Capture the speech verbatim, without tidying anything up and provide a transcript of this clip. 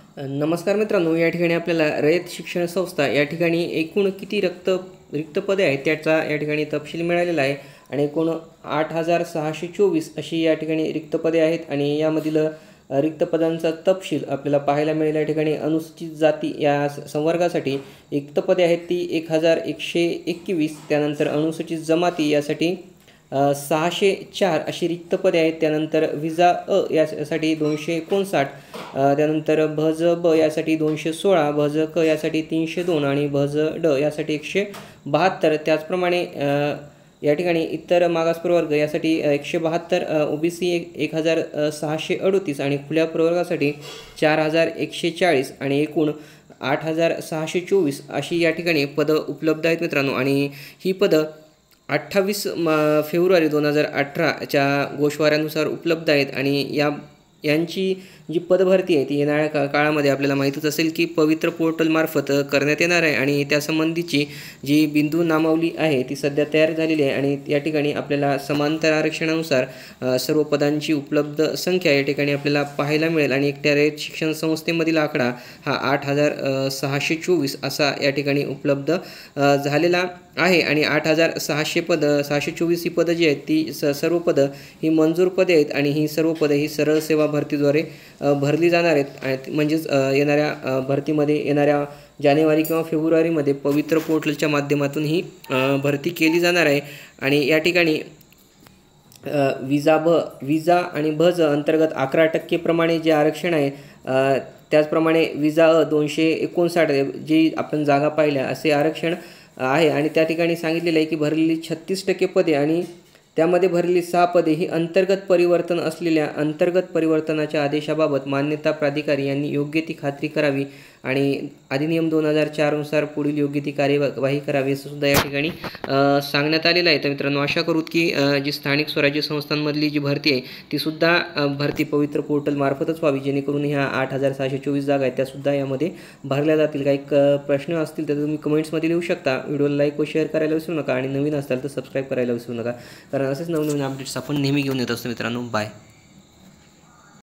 नमस्कार मित्रांनो, या ठिकाणी आपल्याला रयत शिक्षण संस्था या ठिकाणी एकूण किती रक्त रिक्त पदे आहेत त्याचा या ठिकाणी तपशील मिळालेला आहे आणि एकूण आठ हजार सहाशे चोवीस अशी या ठिकाणी रिक्त पदे आहेत आणि यामधील रिक्त पदांचा तपशील आपल्याला पाहायला मिळेल। या ठिकाणी अनुसूचित जाती या संवर्गासाठी रिक्त पदे आहेत ती एक हजार एकशे एकवीस, त्यानंतर अनुसूचित जमाती यासाठी सहाशे चार अशी रिक्त पदे आहेत, त्यानंतर विजा अ यासाठी दोनशे एकोणसाठ, त्यानंतर भज ब यासाठी दोनशे सोळा, भज क यासाठी तीनशे दोन आणि भज ड यासाठी एकशे बहात्तर। त्याचप्रमाणे या ठिकाणी इतर मागास प्रवर्ग यासाठी एकशे बहात्तर, ओबीसी एक एक हजार सहाशे अडतीस आणि खुल्या प्रवर्गासाठी चार हजार एकशे चाळीस आणि एकूण आठ हजार सहाशे चोवीस अशी या ठिकाणी पदं उपलब्ध आहेत मित्रांनो। आणि ही पदं अठ्ठावीस फेब्रुवारी दोन हजार अठराच्या गोषवाऱ्यानुसार उपलब्ध आहेत आणि या यांची जी पदभरती आहे ती येणाऱ्या का काळामध्ये आपल्याला माहीतच असेल की पवित्र पोर्टलमार्फत करण्यात येणार आहे आणि त्यासंबंधीची जी बिंदू नामावली आहे ती सध्या तयार झालेली आहे आणि या ठिकाणी आपल्याला समांतर आरक्षणानुसार सर्व पदांची उपलब्ध संख्या या ठिकाणी आपल्याला पाहायला मिळेल आणि एकट्या रयत शिक्षण संस्थेमधील आकडा हा आठ हजार सहाशे चोवीस असा या ठिकाणी उपलब्ध झालेला आहे आणि आठ हजार सहाशे पद सहाशे चोवीस ही पदं जी आहेत ती स सर्व पदं ही मंजूर पदे आहेत आणि ही सर्व पदं ही सरळ सेवा भरतीद्वारे भरली जाणार आहेत। म्हणजेच येणाऱ्या भरतीमध्ये येणाऱ्या जानेवारी किंवा फेब्रुवारीमध्ये पवित्र पोर्टलच्या माध्यमातून ही भरती केली जाणार आहे आणि या ठिकाणी विजा ब विजा आणि भज अंतर्गत अकरा टक्के प्रमाणे जे आरक्षण आहे, त्याचप्रमाणे विजा अ दोनशे एकोणसाठ जी आपण जागा पाहिल्या असे आरक्षण आहे आणि त्या ठिकाणी सांगितलेलं आहे की भरलेली छत्तीस टक्के पदे आणि त्यामध्ये भरलेली सहा पदे ही अंतर्गत परिवर्तन असलेल्या अंतर्गत परिवर्तनाच्या आदेशाबाबत मान्यता प्राधिकारी यांनी योग्य ती खात्री करावी आणि अधिनियम दोन हजार चारनुसार पुढील योग्य ती कार्यवाही करावी असं सुद्धा या ठिकाणी सांगण्यात आलेलं आहे। तर मित्रांनो, आशा करूत की जी स्थानिक स्वराज्य संस्थांमधली जी भरती आहे ती सुद्धा भरती पवित्र पोर्टलमार्फतच व्हावी, जेणेकरून ह्या आठ हजार सहाशे चोवीस जागा आहेत त्यासुद्धा यामध्ये भरल्या जातील। काही प्रश्न असतील तर तुम्ही कमेंट्समध्ये लिहू शकता। व्हिडिओला लाईक व शेअर करायला विसरू नका आणि नवीन असाल तर सबस्क्राईब करायला विसरू नका, कारण असेच नवनवीन अपडेट्स आपण नेहमी घेऊन येत असतो मित्रांनो। बाय।